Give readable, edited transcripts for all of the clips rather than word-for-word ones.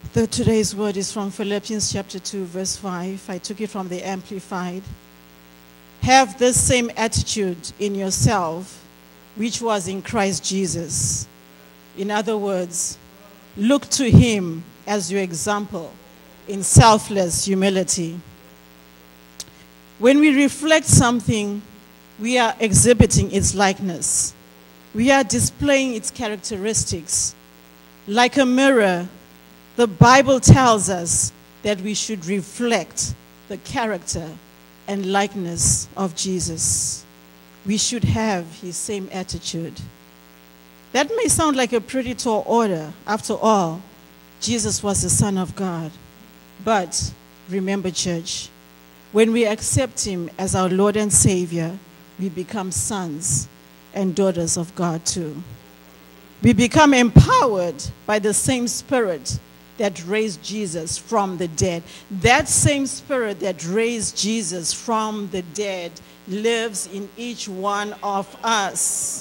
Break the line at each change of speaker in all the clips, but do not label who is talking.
Today's word is from Philippians chapter 2, verse 5. I took it from the Amplified. Have this same attitude in yourself, which was in Christ Jesus. In other words, look to him as your example in selfless humility. When we reflect something, we are exhibiting its likeness. We are displaying its characteristics. Like a mirror, the Bible tells us that we should reflect the character and likeness of Jesus. We should have his same attitude. That may sound like a pretty tall order. After all, Jesus was the Son of God. But remember, church, when we accept him as our Lord and Savior, we become sons and daughters of God too. We become empowered by the same Spirit that raised Jesus from the dead. That same Spirit that raised Jesus from the dead lives in each one of us.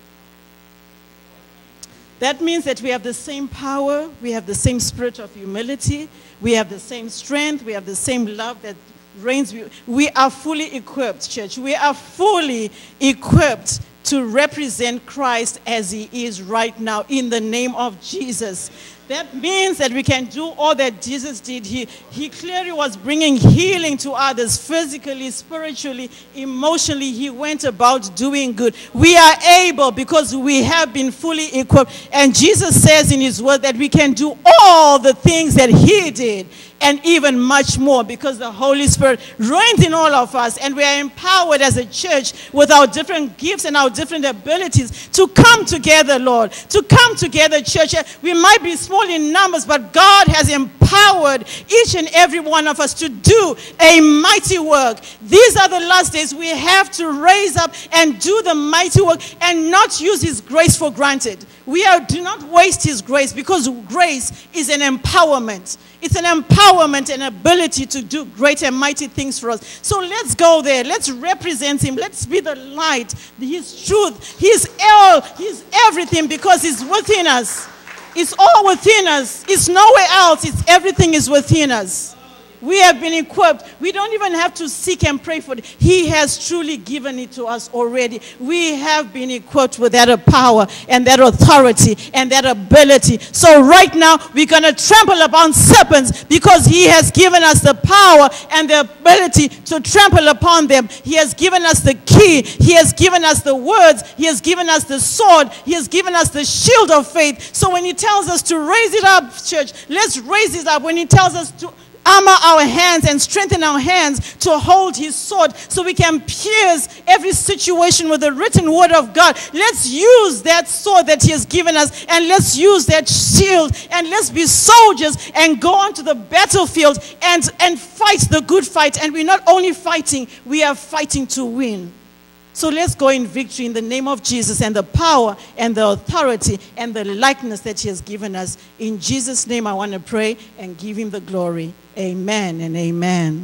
That means that we have the same power, we have the same spirit of humility, we have the same strength, we have the same love that reigns. We are fully equipped, church. We are fully equipped to represent Christ as he is right now in the name of Jesus. That means that we can do all that Jesus did. He clearly was bringing healing to others physically, spiritually, emotionally. He went about doing good. We are able because we have been fully equipped. And Jesus says in his word that we can do all the things that he did and even much more because the Holy Spirit reigns in all of us, and we are empowered as a church with our different gifts and our different abilities to come together, Lord, to come together, church. We might be small in numbers, but God has empowered each and every one of us to do a mighty work. These are the last days. We have to raise up and do the mighty work and not use his grace for granted. Do not waste his grace, because grace is an empowerment. It's an empowerment and ability to do great and mighty things for us. So let's go there. Let's represent him. Let's be the light, his truth. He's everything, because he's within us. It's all within us. It's nowhere else. Everything is within us. We have been equipped. We don't even have to seek and pray for it. He has truly given it to us already. We have been equipped with that power and that authority and that ability. So right now, we're going to trample upon serpents because he has given us the power and the ability to trample upon them. He has given us the key. He has given us the words. He has given us the sword. He has given us the shield of faith. So when he tells us to raise it up, church, let's raise it up. When he tells us to armor our hands and strengthen our hands to hold his sword so we can pierce every situation with the written word of God. Let's use that sword that he has given us, and let's use that shield, and let's be soldiers and go onto the battlefield and fight the good fight. And we're not only fighting, we are fighting to win. So let's go in victory in the name of Jesus and the power and the authority and the likeness that he has given us. In Jesus' name I want to pray and give him the glory. Amen and amen.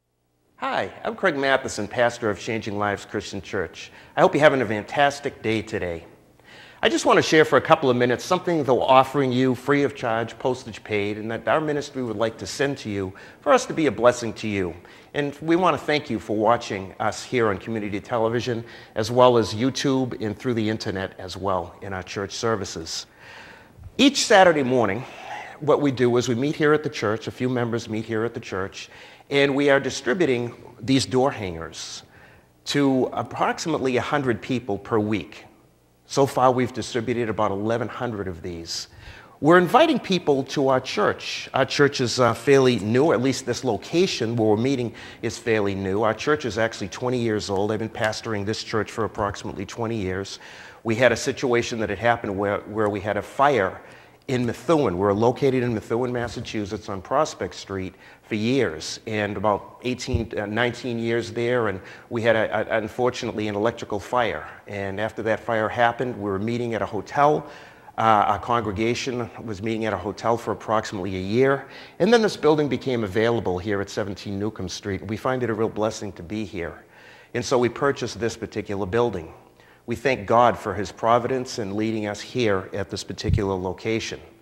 Hi, I'm Craig Matheson, pastor of Changing Lives Christian Church. I hope you're having a fantastic day today. I just want to share for a couple of minutes something that we're offering you free of charge, postage paid, and that our ministry would like to send to you for us to be a blessing to you. And we want to thank you for watching us here on community television, as well as YouTube and through the internet as well in our church services. Each Saturday morning, what we do is we meet here at the church, a few members meet here at the church, and we are distributing these door hangers to approximately 100 people per week. So far, we've distributed about 1,100 of these. We're inviting people to our church. Our church is fairly new, at least this location where we're meeting is fairly new. Our church is actually 20 years old. I've been pastoring this church for approximately 20 years. We had a situation that had happened where we had a fire in Methuen. We're located in Methuen, Massachusetts on Prospect Street for years, and about 19 years there, and we had, unfortunately, an electrical fire. And after that fire happened, we were meeting at a hotel. Our congregation was meeting at a hotel for approximately a year, and then this building became available here at 17 Newcomb Street. We find it a real blessing to be here, and so we purchased this particular building. We thank God for his providence in leading us here at this particular location.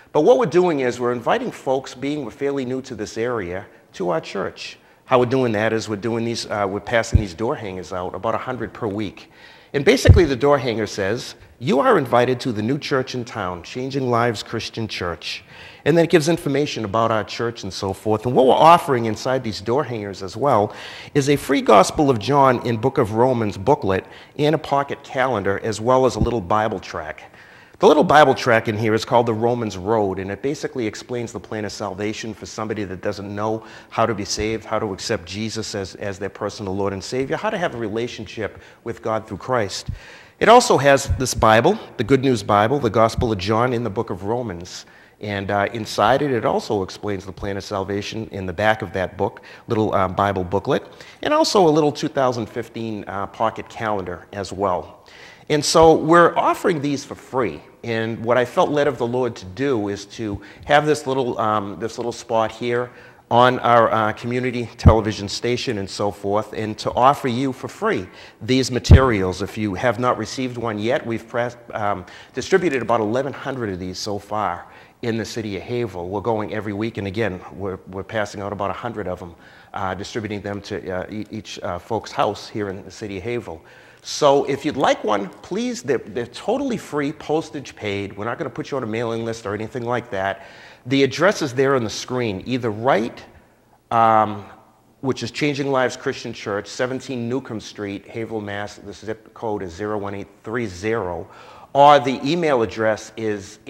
But what we're doing is we're inviting folks, being we're fairly new to this area, to our church. How we're doing that is we're passing these door hangers out, about 100 per week. And basically the door hanger says, you are invited to the new church in town, Changing Lives Christian Church. And then it gives information about our church and so forth. And what we're offering inside these door hangers as well is a free Gospel of John in Book of Romans booklet and a pocket calendar, as well as a little Bible track. The little Bible track in here is called the Romans Road, and it basically explains the plan of salvation for somebody that doesn't know how to be saved, how to accept Jesus as their personal Lord and Savior, how to have a relationship with God through Christ. It also has this Bible, the Good News Bible, the Gospel of John in the Book of Romans. And inside it, it also explains the plan of salvation in the back of that book, little Bible booklet, and also a little 2015 pocket calendar as well. And so we're offering these for free. And what I felt led of the Lord to do is to have this little spot here on our community television station and so forth, and to offer you for free these materials. If you have not received one yet, we've distributed about 1,100 of these so far in the city of Haverhill. We're going every week, and again, we're passing out about 100 of them, distributing them to each folks' house here in the city of Haverhill. So if you'd like one, please, they're totally free, postage paid. We're not going to put you on a mailing list or anything like that. The address is there on the screen. Either write, which is Changing Lives Christian Church, 17 Newcomb Street, Haverhill, Mass. The zip code is 01830. Or the email address is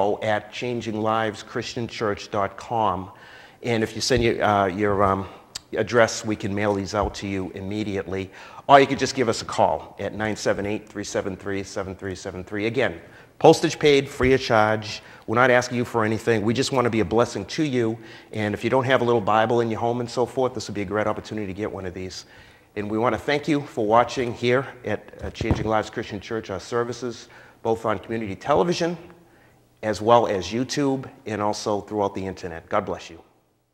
info@changinglivechristianchurch.com. And if you send your address, we can mail these out to you immediately. Or you could just give us a call at 978-373-7373. Again, postage paid, free of charge. We're not asking you for anything. We just want to be a blessing to you. And if you don't have a little Bible in your home and so forth, this would be a great opportunity to get one of these. And we want to thank you for watching here at Changing Lives Christian Church, our services, both on community television, as well as YouTube, and also throughout the internet. God bless you.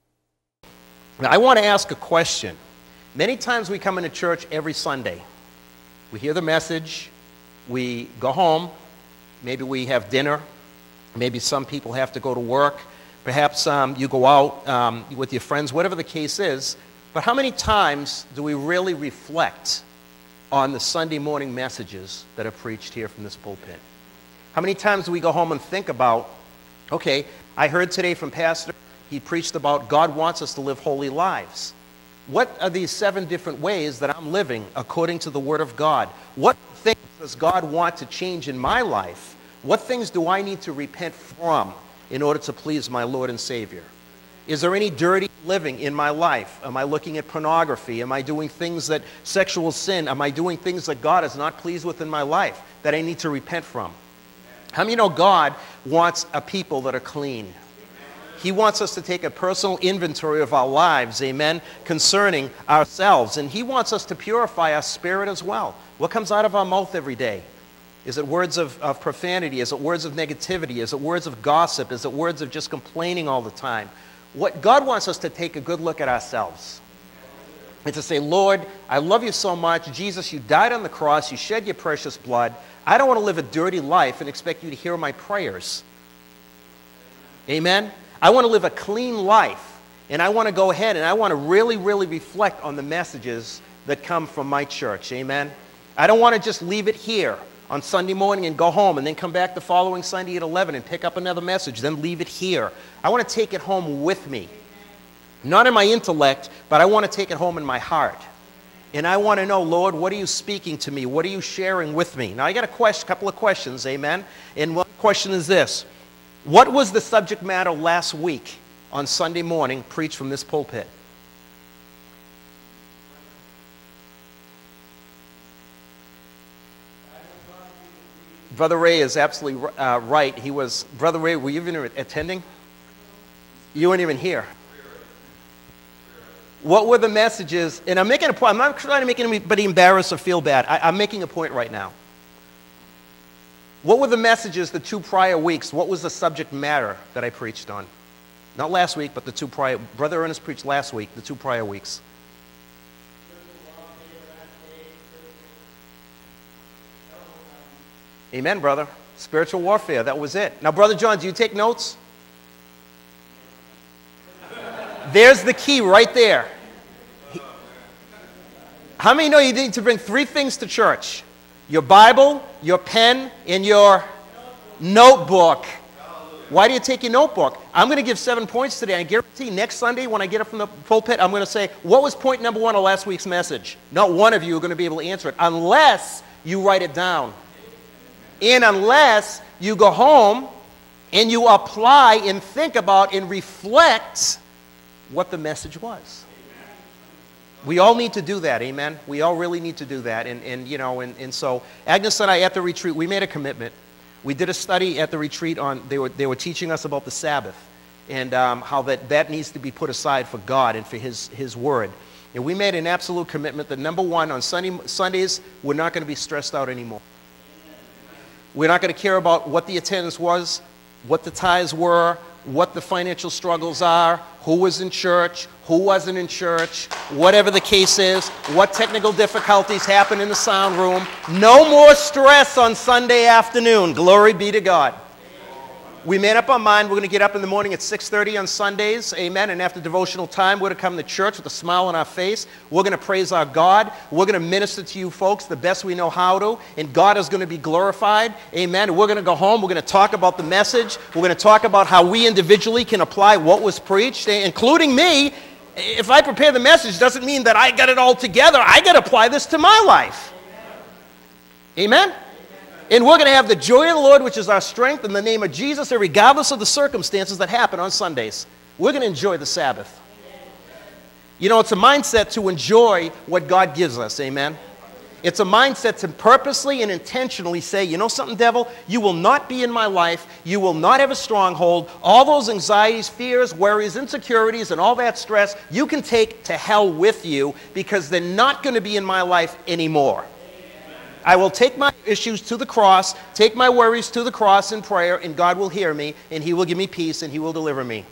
Now, I want to ask a question. Many times we come into church every Sunday. We hear the message, we go home, maybe we have dinner, maybe some people have to go to work, perhaps you go out with your friends, whatever the case is. But how many times do we really reflect on the Sunday morning messages that are preached here from this pulpit? How many times do we go home and think about, okay, I heard today from Pastor, he preached about God wants us to live holy lives. What are these 7 different ways that I'm living according to the Word of God? What things does God want to change in my life? What things do I need to repent from in order to please my Lord and Savior? Is there any dirty living in my life? Am I looking at pornography? Am I doing things that sexual sin? Am I doing things that God is not pleased with in my life that I need to repent from? How many know God wants a people that are clean? He wants us to take a personal inventory of our lives, amen, concerning ourselves. And He wants us to purify our spirit as well. What comes out of our mouth every day? Is it words of profanity? Is it words of negativity? Is it words of gossip? Is it words of just complaining all the time? What God wants us to take a good look at ourselves and to say, Lord, I love you so much. Jesus, you died on the cross. You shed your precious blood. I don't want to live a dirty life and expect you to hear my prayers. Amen? I want to live a clean life, and I want to go ahead and I want to really, really reflect on the messages that come from my church. Amen? I don't want to just leave it here on Sunday morning and go home and then come back the following Sunday at 11 and pick up another message, then leave it here. I want to take it home with me. Not in my intellect, but I want to take it home in my heart. And I want to know, Lord, what are you speaking to me? What are you sharing with me? Now, I got a couple of questions, amen? And one question is this. What was the subject matter last week on Sunday morning preached from this pulpit? Brother Ray is absolutely right. Brother Ray, were you even attending? You weren't even here. What were the messages? And I'm making a point. I'm not trying to make anybody embarrassed or feel bad. I'm making a point right now. What were the messages the 2 prior weeks? What was the subject matter that I preached on? Not last week, but the 2 prior. Brother Ernest preached last week, the 2 prior weeks. Amen, brother. Spiritual warfare, that was it. Now, Brother John, do you take notes? There's the key right there. How many know you need to bring 3 things to church? Your Bible, your pen, and your notebook. Why do you take your notebook? I'm going to give 7 points today. I guarantee next Sunday when I get up from the pulpit, I'm going to say, what was point number 1 of last week's message? Not one of you are going to be able to answer it unless you write it down. And unless you go home and you apply and think about and reflect what the message was. We all need to do that, amen? We all really need to do that. And so Agnes and I at the retreat, we made a commitment. We did a study at the retreat on, they were teaching us about the Sabbath and how that needs to be put aside for God and for His Word. And we made an absolute commitment that number 1, on Sundays, we're not going to be stressed out anymore. We're not going to care about what the attendance was, what the tithes were, what the financial struggles are, who was in church, who wasn't in church, whatever the case is, what technical difficulties happen in the sound room. No more stress on Sunday afternoon. Glory be to God. We made up our mind we're going to get up in the morning at 6:30 on Sundays, amen, and after devotional time, we're going to come to church with a smile on our face. We're going to praise our God. We're going to minister to you folks the best we know how to, and God is going to be glorified, amen. And we're going to go home. We're going to talk about the message. We're going to talk about how we individually can apply what was preached, including me. If I prepare the message, doesn't mean that I got it all together. I got to apply this to my life. Amen? And we're going to have the joy of the Lord, which is our strength, in the name of Jesus, and regardless of the circumstances that happen on Sundays. We're going to enjoy the Sabbath. You know, it's a mindset to enjoy what God gives us, amen? It's a mindset to purposely and intentionally say, you know something, devil? You will not be in my life. You will not have a stronghold. All those anxieties, fears, worries, insecurities, and all that stress, you can take to hell with you because they're not going to be in my life anymore. I will take my issues to the cross, take my worries to the cross in prayer, and God will hear me, and He will give me peace, and He will deliver me.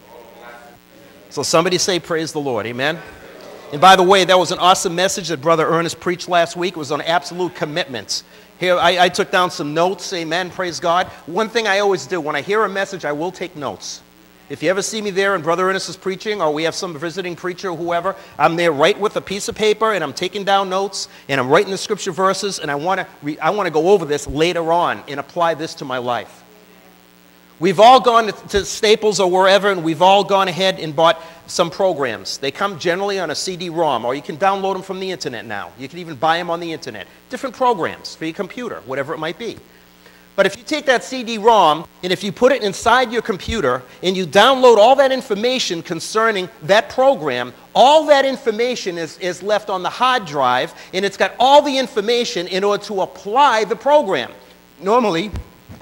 So somebody say, praise the Lord, amen? And by the way, that was an awesome message that Brother Ernest preached last week. It was on absolute commitments. Here, I took down some notes, amen, praise God. One thing I always do, when I hear a message, I will take notes. If you ever see me there and Brother Ernest is preaching, or we have some visiting preacher or whoever, I'm there right with a piece of paper, and I'm taking down notes, and I'm writing the scripture verses, and I want to go over this later on and apply this to my life. We've all gone to Staples or wherever, and we've all gone ahead and bought some programs. They come generally on a CD-ROM, or you can download them from the internet now. You can even buy them on the internet. Different programs for your computer, whatever it might be. But if you take that CD-ROM and if you put it inside your computer and you download all that information concerning that program, all that information is left on the hard drive, and it's got all the information in order to apply the program. Normally,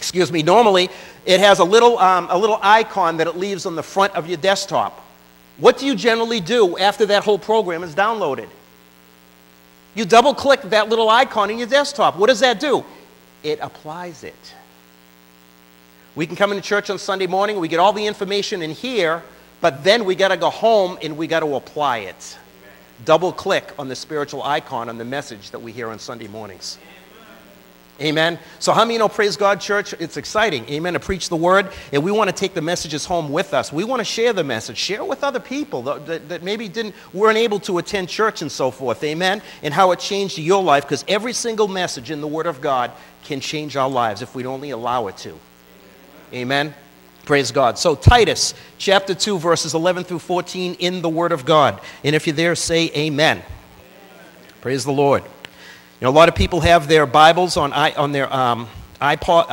it has a little icon that it leaves on the front of your desktop. What do you generally do after that whole program is downloaded? You double-click that little icon in your desktop. What does that do? It applies it. We can come into church on Sunday morning, we get all the information in here, but then we got to go home and we got to apply it. Double click on the spiritual icon on the message that we hear on Sunday mornings. Amen. So how many know, praise God, church, it's exciting, amen, to preach the word, and we want to take the messages home with us. We want to share the message, share it with other people that maybe weren't able to attend church and so forth, amen, and how it changed your life, because every single message in the Word of God can change our lives if we'd only allow it to. Amen. Praise God. So Titus chapter 2, verses 11 through 14 in the Word of God. And if you're there, say amen. Praise the Lord. You know, a lot of people have their Bibles on their iPod,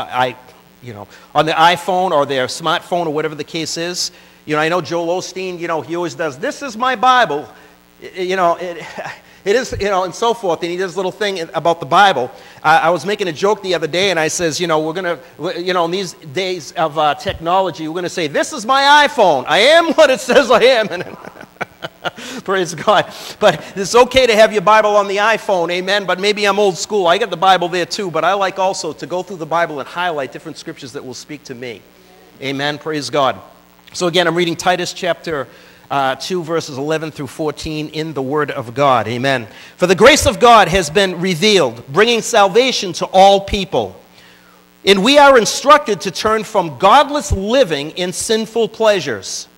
on their iPhone or their smartphone or whatever the case is. You know, I know Joel Osteen, you know, he always does, this is my Bible. You know, it is, you know, and so forth. And he does a little thing about the Bible. I was making a joke the other day, and I says, you know, we're going to, you know, in these days of technology, we're going to say, this is my iPhone. I am what it says I am. Praise God. But it's okay to have your Bible on the iPhone, amen, but maybe I'm old school. I got the Bible there too, but I like also to go through the Bible and highlight different scriptures that will speak to me. Amen. Praise God. So again, I'm reading Titus chapter 2, verses 11 through 14 in the Word of God. Amen. For the grace of God has been revealed, bringing salvation to all people. And we are instructed to turn from godless living in sinful pleasures.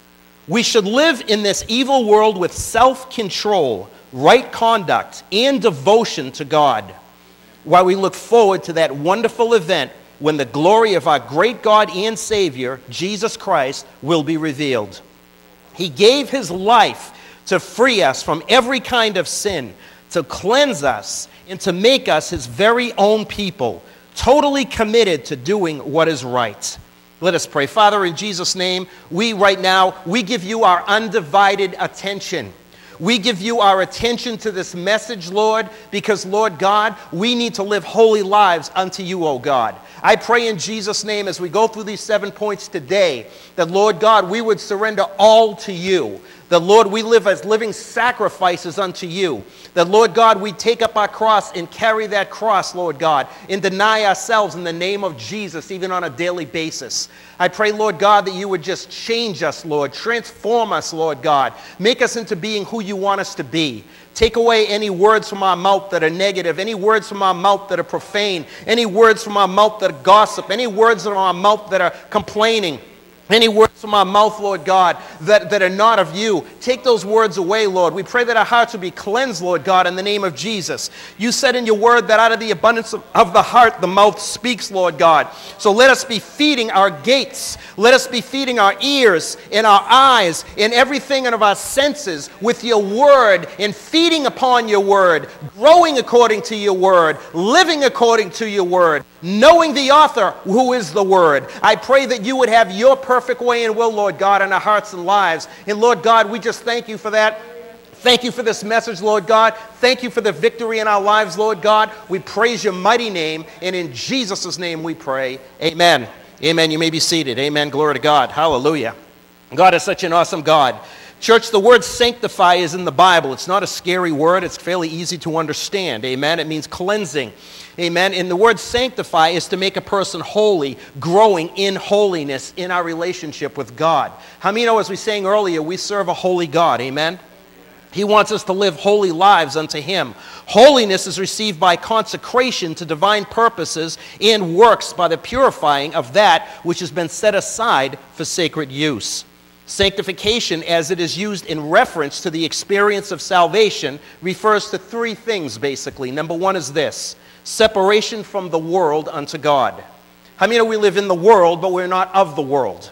We should live in this evil world with self-control, right conduct, and devotion to God, while we look forward to that wonderful event when the glory of our great God and Savior, Jesus Christ, will be revealed. He gave his life to free us from every kind of sin, to cleanse us, and to make us his very own people, totally committed to doing what is right. Let us pray. Father, in Jesus' name, we give you our undivided attention. We give you our attention to this message, Lord, because, Lord God, we need to live holy lives unto you, O God. I pray in Jesus' name as we go through these 7 points today that, Lord God, we would surrender all to you. That, Lord, we live as living sacrifices unto you. That, Lord God, we take up our cross and carry that cross, Lord God, and deny ourselves in the name of Jesus, even on a daily basis. I pray, Lord God, that you would just change us, Lord. Transform us, Lord God. Make us into being who you want us to be. Take away any words from our mouth that are negative, any words from our mouth that are profane, any words from our mouth that are gossip, any words from our mouth that are complaining. Any words from our mouth, Lord God, that are not of you. Take those words away, Lord. We pray that our hearts will be cleansed, Lord God, in the name of Jesus. You said in your word that out of the abundance of the heart, the mouth speaks, Lord God. So let us be feeding our gates. Let us be feeding our ears and our eyes and everything of our senses with your word and feeding upon your word, growing according to your word, living according to your word, knowing the author who is the word. I pray that you would have your perfect way and will, Lord God, in our hearts and lives. And Lord God, we just thank you for that. Thank you for this message, Lord God. Thank you for the victory in our lives, Lord God. We praise your mighty name, and in Jesus' name we pray. Amen. Amen. You may be seated. Amen. Glory to God. Hallelujah. God is such an awesome God. Church, the word sanctify is in the Bible. It's not a scary word. It's fairly easy to understand. Amen. It means cleansing. Amen. And the word sanctify is to make a person holy, growing in holiness in our relationship with God. How many know, as we sang earlier, we serve a holy God? Amen. He wants us to live holy lives unto him. Holiness is received by consecration to divine purposes and works by the purifying of that which has been set aside for sacred use. Sanctification, as it is used in reference to the experience of salvation, refers to three things, basically. Number one is this: separation from the world unto God. How many know we live in the world, but we're not of the world?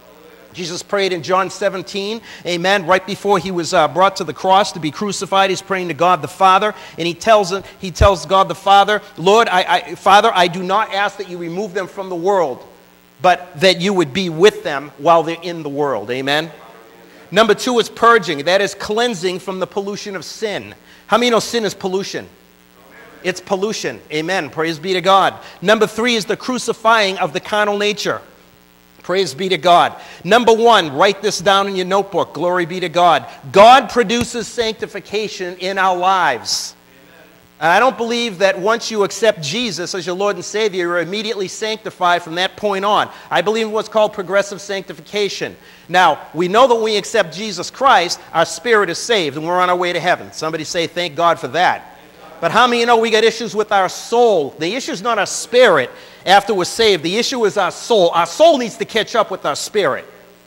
Jesus prayed in John 17, amen, right before he was brought to the cross to be crucified. He's praying to God the Father, and he tells God the Father, Lord, Father, I do not ask that you remove them from the world, but that you would be with them while they're in the world. Amen. Number two is purging. That is cleansing from the pollution of sin. How many know sin is pollution? It's pollution. Amen. Praise be to God. Number three is the crucifying of the carnal nature. Praise be to God. Number one, write this down in your notebook. Glory be to God. God produces sanctification in our lives. And I don't believe that once you accept Jesus as your Lord and Savior, you're immediately sanctified from that point on. I believe in what's called progressive sanctification. Now, we know that when we accept Jesus Christ, our spirit is saved and we're on our way to heaven. Somebody say, thank God for that. But how many know we got issues with our soul? The issue is not our spirit after we're saved. The issue is our soul. Our soul needs to catch up with our spirit.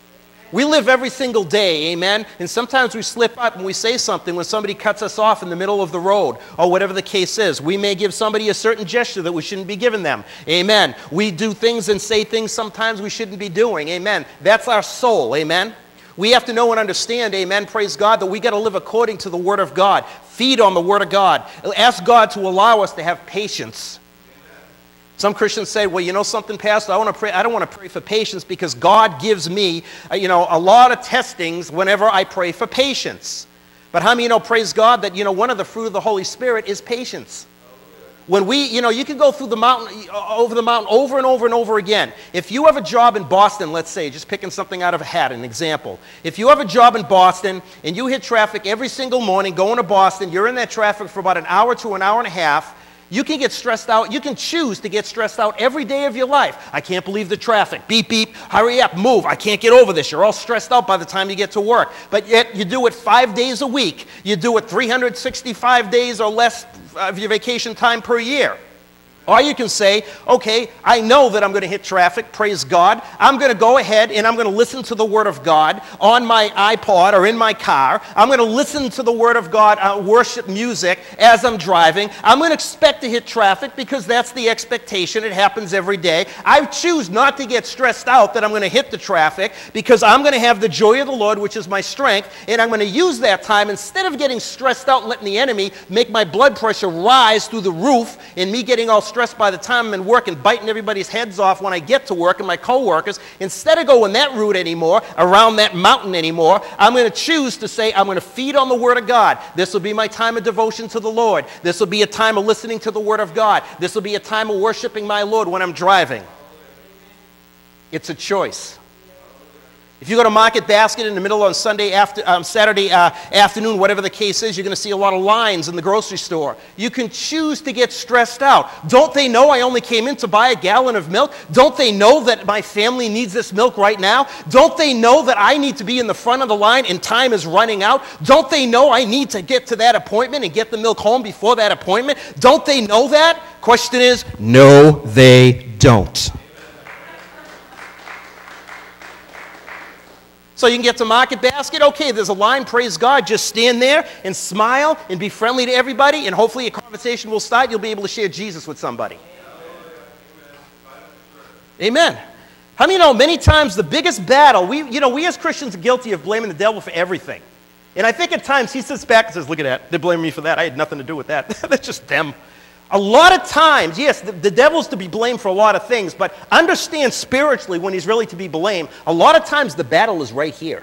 We live every single day, amen? And sometimes we slip up and we say something when somebody cuts us off in the middle of the road or whatever the case is. We may give somebody a certain gesture that we shouldn't be giving them, amen? We do things and say things sometimes we shouldn't be doing, amen? That's our soul, amen? We have to know and understand, amen, praise God, that we got to live according to the Word of God. Feed on the Word of God. Ask God to allow us to have patience. Some Christians say, well, you know something, Pastor, I don't want to pray for patience because God gives me, a lot of testings whenever I pray for patience. But how many know, praise God, that, one of the fruit of the Holy Spirit is patience. When we, you can go through the mountain, over the mountain over and over and over again. If you have a job in Boston, let's say, just picking something out of a hat, an example. If you have a job in Boston and you hit traffic every single morning going to Boston, you're in that traffic for about an hour to an hour and a half, you can get stressed out. You can choose to get stressed out every day of your life. I can't believe the traffic. Beep, beep, hurry up, move. I can't get over this. You're all stressed out by the time you get to work. But yet you do it 5 days a week. You do it 365 days or less of your vacation time per year. Or you can say, okay, I know that I'm going to hit traffic, praise God. I'm going to go ahead and I'm going to listen to the Word of God on my iPod or in my car. I'm going to listen to the Word of God, worship music as I'm driving. I'm going to expect to hit traffic because that's the expectation. It happens every day. I choose not to get stressed out that I'm going to hit the traffic because I'm going to have the joy of the Lord, which is my strength, and I'm going to use that time instead of getting stressed out and letting the enemy make my blood pressure rise through the roof and me getting all stressed by the time I'm in work and biting everybody's heads off when I get to work and my coworkers. Instead of going that route anymore, around that mountain anymore, I'm going to choose to say I'm going to feed on the Word of God. This will be my time of devotion to the Lord. This will be a time of listening to the Word of God. This will be a time of worshiping my Lord when I'm driving. It's a choice. If you go to Market Basket in the middle on Saturday afternoon, whatever the case is, you're going to see a lot of lines in the grocery store. You can choose to get stressed out. Don't they know I only came in to buy a gallon of milk? Don't they know that my family needs this milk right now? Don't they know that I need to be in the front of the line and time is running out? Don't they know I need to get to that appointment and get the milk home before that appointment? Don't they know that? Question is, no, they don't. So you can get to Market Basket, okay, there's a line, praise God, just stand there and smile and be friendly to everybody, and hopefully a conversation will start. You'll be able to share Jesus with somebody. Amen. How many know many times the biggest battle, we as Christians are guilty of blaming the devil for everything. And I think at times he sits back and says, look at that, they're blaming me for that. I had nothing to do with that. That's just them. A lot of times, yes, the devil's to be blamed for a lot of things, but understand spiritually when he's really to be blamed, a lot of times the battle is right here.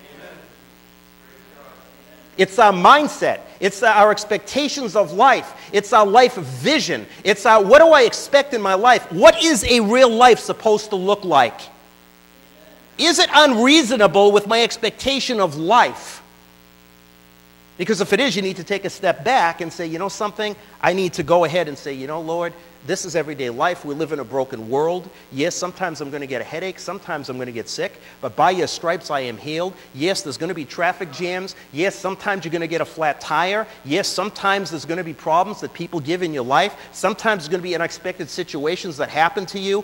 It's our mindset. It's our expectations of life. It's our life vision. It's our, what do I expect in my life? What is a real life supposed to look like? Is it unreasonable with my expectation of life? Because if it is, you need to take a step back and say, you know something? I need to go ahead and say, you know, Lord, this is everyday life. We live in a broken world. Yes, sometimes I'm going to get a headache. Sometimes I'm going to get sick. But by your stripes, I am healed. Yes, there's going to be traffic jams. Yes, sometimes you're going to get a flat tire. Yes, sometimes there's going to be problems that people give in your life. Sometimes there's going to be unexpected situations that happen to you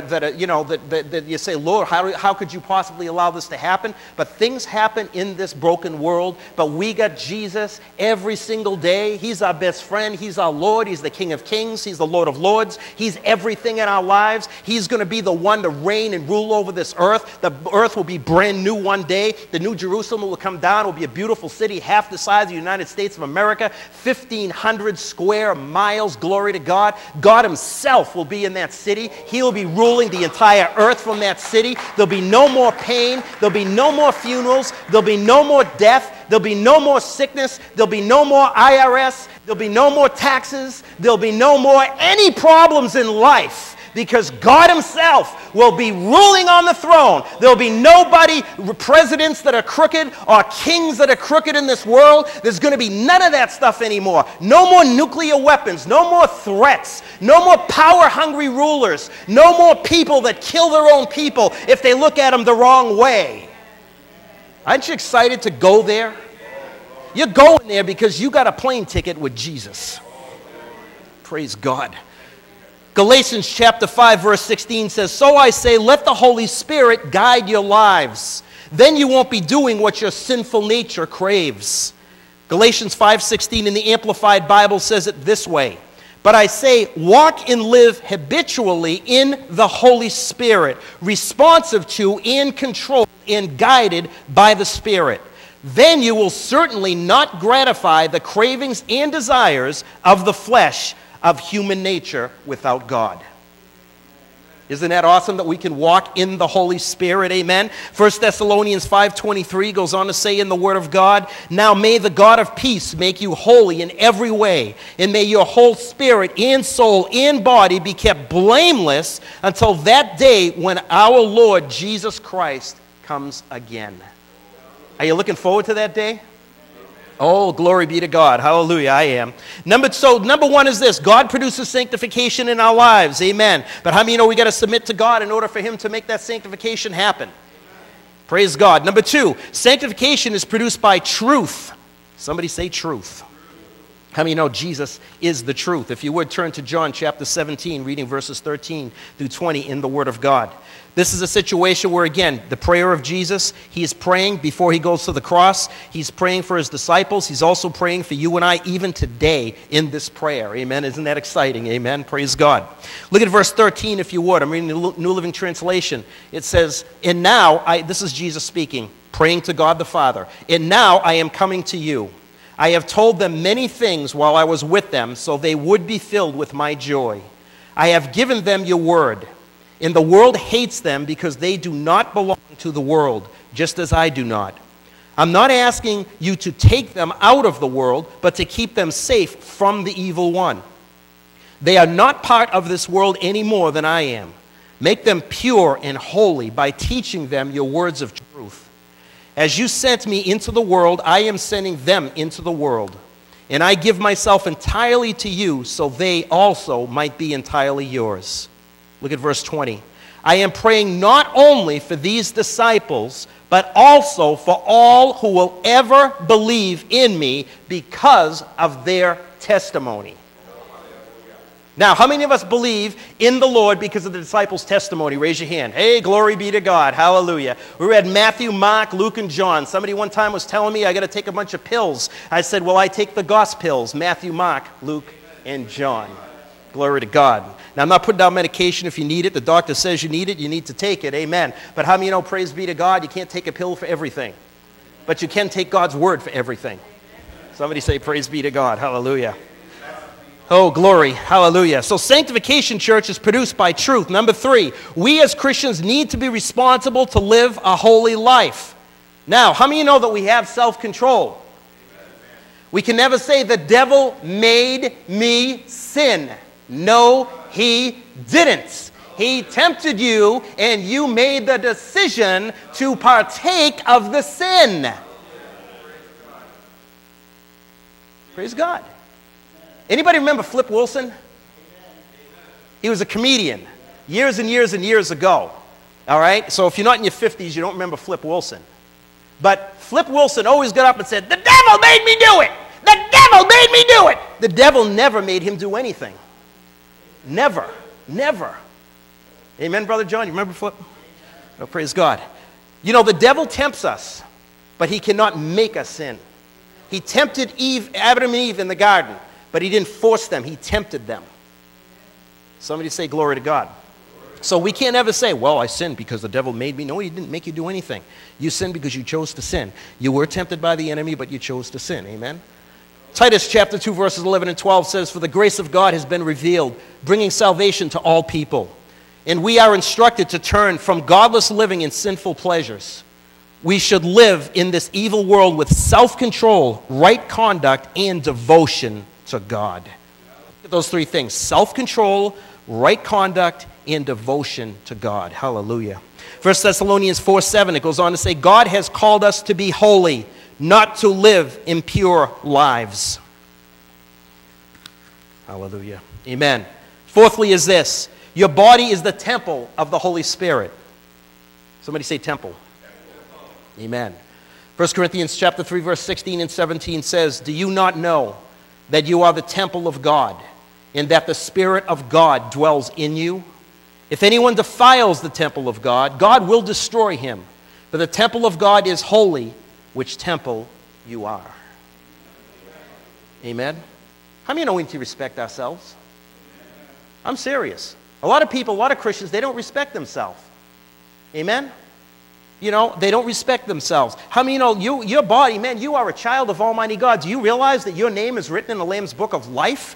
that you say, Lord, how could you possibly allow this to happen? But things happen in this broken world. But we got Jesus every single day. He's our best friend. He's our Lord. He's the King of Kings. He's the Lord of Lords. He's everything in our lives. He's going to be the one to reign and rule over this earth. The earth will be brand new one day. The New Jerusalem will come down. It will be a beautiful city, half the size of the United States of America, 1,500 square miles. Glory to God. God himself will be in that city. He will be ruling the entire earth from that city. There'll be no more pain. There'll be no more funerals. There'll be no more death. There'll be no more sickness. There'll be no more IRS. There'll be no more taxes. There'll be no more any problems in life because God himself will be ruling on the throne. There'll be nobody, presidents that are crooked or kings that are crooked in this world. There's going to be none of that stuff anymore. No more nuclear weapons. No more threats. No more power-hungry rulers. No more people that kill their own people if they look at them the wrong way. Aren't you excited to go there? You're going there because you got a plane ticket with Jesus. Praise God. Galatians chapter 5 verse 16 says, so I say, let the Holy Spirit guide your lives. Then you won't be doing what your sinful nature craves. Galatians 5:16 in the Amplified Bible says it this way. But I say, walk and live habitually in the Holy Spirit, responsive to and controlled and guided by the Spirit. Then you will certainly not gratify the cravings and desires of the flesh of human nature without God. Isn't that awesome that we can walk in the Holy Spirit? Amen. 1 Thessalonians 5:23 goes on to say in the Word of God, now may the God of peace make you holy in every way, and may your whole spirit and soul and body be kept blameless until that day when our Lord Jesus Christ comes again. Are you looking forward to that day? Oh, glory be to God. Hallelujah, I am. Number one is this. God produces sanctification in our lives. Amen. But how many know we got to submit to God in order for him to make that sanctification happen? Praise God. Number two, sanctification is produced by truth. Somebody say truth. How many know Jesus is the truth? If you would turn to John chapter 17, reading verses 13 through 20 in the Word of God. This is a situation where, again, the prayer of Jesus, he is praying before he goes to the cross. He's praying for his disciples. He's also praying for you and I even today in this prayer. Amen. Isn't that exciting? Amen. Praise God. Look at verse 13 if you would. I'm reading the New Living Translation. It says, and now, this is Jesus speaking, praying to God the Father. And now I am coming to you. I have told them many things while I was with them, so they would be filled with my joy. I have given them your word. And the world hates them because they do not belong to the world, just as I do not. I'm not asking you to take them out of the world, but to keep them safe from the evil one. They are not part of this world any more than I am. Make them pure and holy by teaching them your words of truth. As you sent me into the world, I am sending them into the world. And I give myself entirely to you, so they also might be entirely yours. Look at verse 20. I am praying not only for these disciples, but also for all who will ever believe in me because of their testimony. Now, how many of us believe in the Lord because of the disciples' testimony? Raise your hand. Hey, glory be to God. Hallelujah. We read Matthew, Mark, Luke, and John. Somebody one time was telling me I got to take a bunch of pills. I said, well, I take the Gospels, Matthew, Mark, Luke, and John. Glory to God. Now, I'm not putting down medication if you need it. The doctor says you need it, you need to take it. Amen. But how many know, praise be to God, you can't take a pill for everything. But you can take God's word for everything. Somebody say, praise be to God. Hallelujah. Oh, glory. Hallelujah. So sanctification, church, is produced by truth. Number 3, we as Christians need to be responsible to live a holy life. Now, how many of you know that we have self-control? We can never say the devil made me sin. No, he didn't. He tempted you, and you made the decision to partake of the sin. Praise God. Anybody remember Flip Wilson? He was a comedian years and years and years ago. All right? So if you're not in your 50s, you don't remember Flip Wilson. But Flip Wilson always got up and said, the devil made me do it! The devil made me do it! The devil never made him do anything. Never. Never. Amen, Brother John? You remember Flip? Oh, praise God. You know, the devil tempts us, but he cannot make us sin. He tempted Adam and Eve in the garden. But he didn't force them. He tempted them. Somebody say glory to God. So we can't ever say, well, I sinned because the devil made me. No, he didn't make you do anything. You sinned because you chose to sin. You were tempted by the enemy, but you chose to sin. Amen? Titus chapter 2, verses 11 and 12 says, for the grace of God has been revealed, bringing salvation to all people. And we are instructed to turn from godless living and sinful pleasures. We should live in this evil world with self-control, right conduct, and devotion to God. Look at those 3 things. Self-control, right conduct, and devotion to God. Hallelujah. 1 Thessalonians 4:7, it goes on to say, God has called us to be holy, not to live impure lives. Hallelujah. Amen. Fourthly is this. Your body is the temple of the Holy Spirit. Somebody say temple. Amen. 1 Corinthians chapter 3, verse 16 and 17 says, do you not know that you are the temple of God, and that the Spirit of God dwells in you? If anyone defiles the temple of God, God will destroy him. For the temple of God is holy, which temple you are. Amen? How many know we need to respect ourselves? I'm serious. A lot of people, a lot of Christians, they don't respect themselves. Amen? You know, they don't respect themselves. How many know your body, man, you are a child of Almighty God. Do you realize that your name is written in the Lamb's book of life?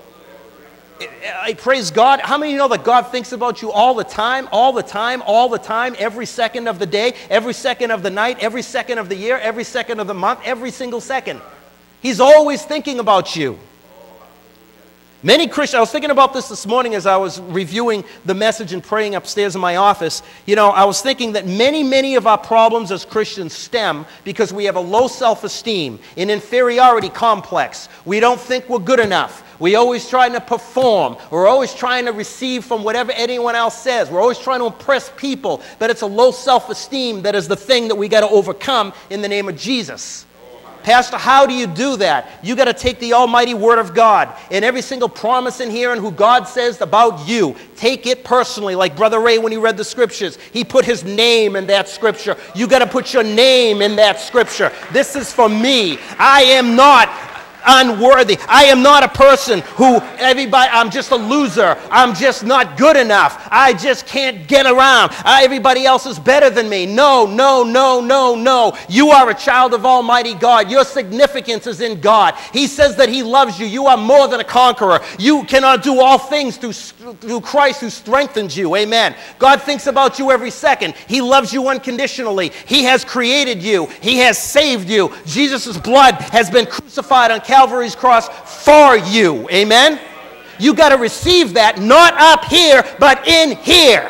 I praise God. How many know that God thinks about you all the time, all the time, all the time, every second of the day, every second of the night, every second of the year, every second of the month, every single second? He's always thinking about you. Many Christians, I was thinking about this morning as I was reviewing the message and praying upstairs in my office. You know, I was thinking that many of our problems as Christians stem because we have a low self-esteem, an inferiority complex. We don't think we're good enough. We're always trying to perform. We're always trying to receive from whatever anyone else says. We're always trying to impress people. But it's a low self-esteem that is the thing that we got to overcome in the name of Jesus. Pastor, how do you do that? You got to take the almighty word of God and every single promise in here and who God says about you. Take it personally. Like Brother Ray, when he read the scriptures, he put his name in that scripture. You got to put your name in that scripture. This is for me. I am not unworthy. I am not a person who I'm just a loser. I'm just not good enough. I just can't get around. Everybody else is better than me. No, no, no, no, no. You are a child of Almighty God. Your significance is in God. He says that He loves you. You are more than a conqueror. You cannot do all things through Christ who strengthens you. Amen. God thinks about you every second. He loves you unconditionally. He has created you. He has saved you. Jesus' blood has been crucified on Calvary's cross for you. Amen? You got to receive that, not up here, but in here.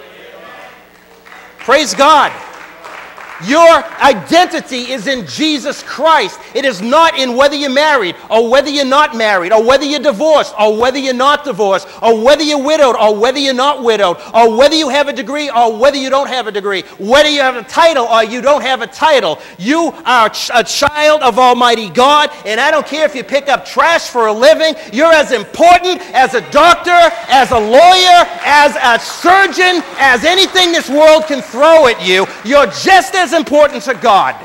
Praise God. Your identity is in Jesus Christ. It is not in whether you're married or whether you're not married or whether you're divorced or whether you're not divorced or whether you're widowed or whether you're not widowed or whether you have a degree or whether you don't have a degree, whether you have a title or you don't have a title. You are a child of Almighty God, and I don't care if you pick up trash for a living. You're as important as a doctor, as a lawyer, as a surgeon, as anything this world can throw at you. You're just as important to God.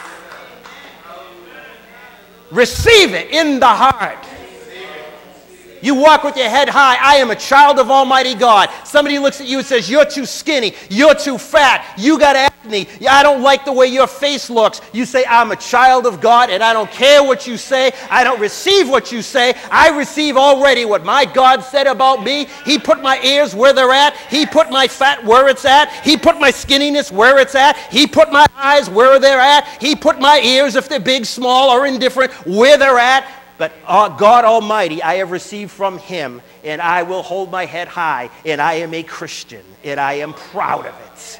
Receive it in the heart. You walk with your head high. I am a child of Almighty God. Somebody looks at you and says, you're too skinny. You're too fat. You got acne. I don't like the way your face looks. You say, I'm a child of God, and I don't care what you say. I don't receive what you say. I receive already what my God said about me. He put my ears where they're at. He put my fat where it's at. He put my skinniness where it's at. He put my eyes where they're at. He put my ears, if they're big, small, or indifferent, where they're at. But God Almighty, I have received from Him, and I will hold my head high, and I am a Christian, and I am proud of it.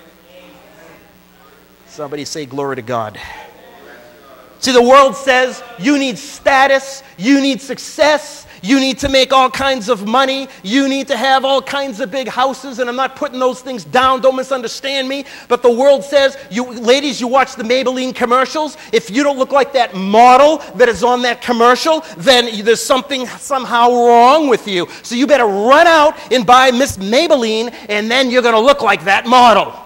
Somebody say glory to God. See, the world says you need status, you need success, you need to make all kinds of money, you need to have all kinds of big houses, and I'm not putting those things down, don't misunderstand me, but the world says, ladies, you watch the Maybelline commercials, if you don't look like that model that is on that commercial, then there's something somehow wrong with you. So you better run out and buy Miss Maybelline, and then you're going to look like that model.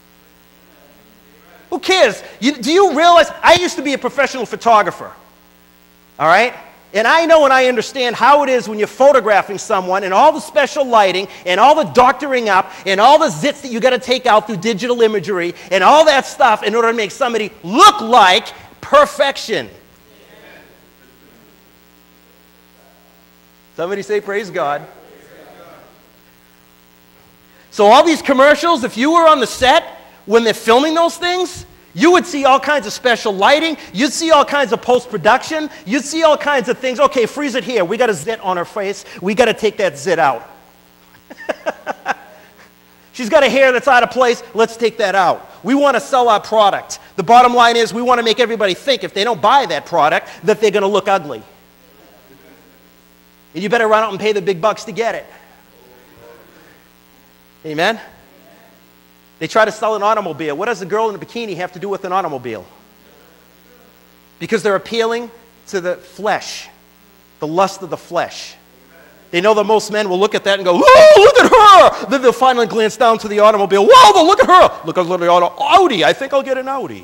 Who cares? Do you realize, I used to be a professional photographer, all right? And I know and I understand how it is when you're photographing someone and all the special lighting and all the doctoring up and all the zits that you got to take out through digital imagery and all that stuff in order to make somebody look like perfection. Somebody say praise God. So all these commercials, if you were on the set when they're filming those things, you would see all kinds of special lighting. You'd see all kinds of post-production. You'd see all kinds of things. Okay, freeze it here. We got a zit on her face. We got to take that zit out. She's got a hair that's out of place. Let's take that out. We want to sell our product. The bottom line is we want to make everybody think if they don't buy that product that they're going to look ugly. And you better run out and pay the big bucks to get it. Amen? They try to sell an automobile. What does a girl in a bikini have to do with an automobile? Because they're appealing to the flesh, the lust of the flesh. They know that most men will look at that and go, "Whoa, look at her!" Then they'll finally glance down to the automobile. "Whoa, look at her! Look at the Audi. I think I'll get an Audi."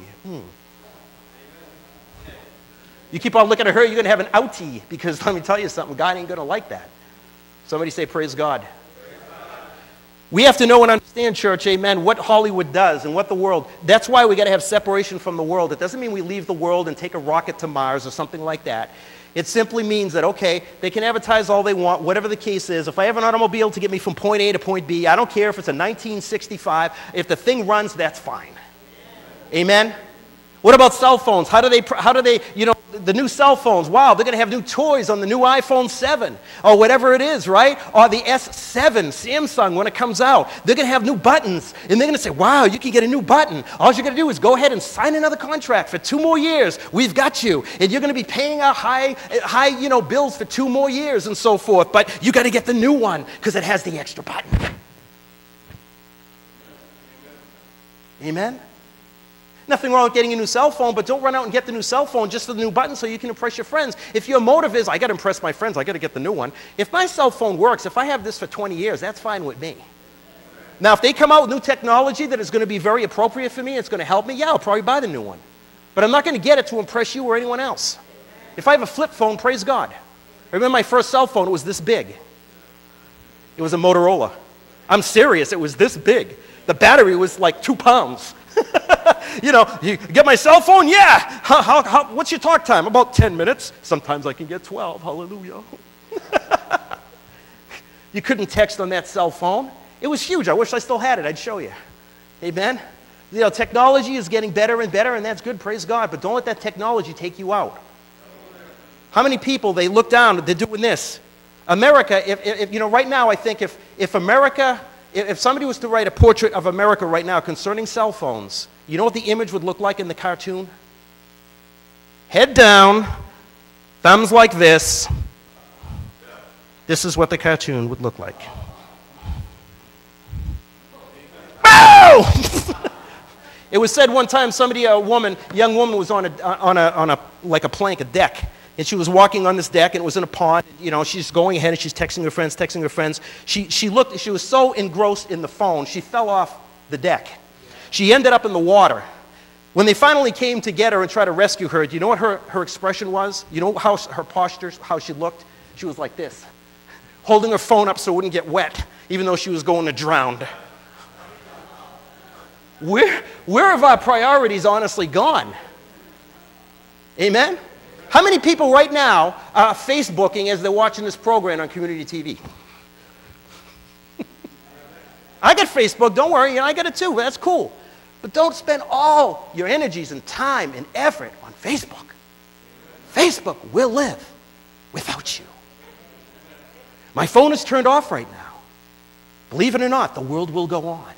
You keep on looking at her, you're going to have an outie, because let me tell you something, God ain't going to like that. Somebody say, praise God. We have to know and understand, church, amen, what Hollywood does and what the world. That's why we got to have separation from the world. It doesn't mean we leave the world and take a rocket to Mars or something like that. It simply means that, okay, they can advertise all they want, whatever the case is. If I have an automobile to get me from point A to point B, I don't care if it's a 1965. If the thing runs, that's fine. Amen? What about cell phones? How do they, you know, the new cell phones, wow, they're going to have new toys on the new iPhone 7 or whatever it is, right? Or the S7, Samsung, when it comes out. They're going to have new buttons, and they're going to say, wow, you can get a new button. All you got to do is go ahead and sign another contract for 2 more years. We've got you. And you're going to be paying our high, you know, bills for 2 more years and so forth. But you got to get the new one because it has the extra button. Amen? Nothing wrong with getting a new cell phone, but don't run out and get the new cell phone just for the new button so you can impress your friends. If your motive is, I got to impress my friends, I got to get the new one. If my cell phone works, if I have this for 20 years, that's fine with me. Now, if they come out with new technology that is going to be very appropriate for me, it's going to help me, yeah, I'll probably buy the new one. But I'm not going to get it to impress you or anyone else. If I have a flip phone, praise God. I remember my first cell phone, it was this big. It was a Motorola. I'm serious, it was this big. The battery was like 2 pounds. You know, you get my cell phone? Yeah. What's your talk time? About 10 minutes. Sometimes I can get 12. Hallelujah. You couldn't text on that cell phone. It was huge. I wish I still had it. I'd show you. Amen? You know, technology is getting better and better, and that's good. Praise God. But don't let that technology take you out. How many people, they look down, they're doing this. America, if you know, right now I think if America... If somebody was to write a portrait of America right now concerning cell phones, you know what the image would look like in the cartoon? Head down, thumbs like this. This is what the cartoon would look like. Oh! It was said one time somebody, a young woman was on a like a plank, a deck. And she was walking on this deck, and it was in a pond. You know, she's going ahead, and she's texting her friends, She was so engrossed in the phone, she fell off the deck. She ended up in the water. When they finally came to get her and try to rescue her, do you know what her expression was? You know how her posture, how she looked? She was like this, holding her phone up so it wouldn't get wet, even though she was going to drown. Where have our priorities honestly gone? Amen? How many people right now are Facebooking as they're watching this program on community TV? I got Facebook, don't worry, I got it too, that's cool. But don't spend all your energies and time and effort on Facebook. Facebook will live without you. My phone is turned off right now. Believe it or not, the world will go on.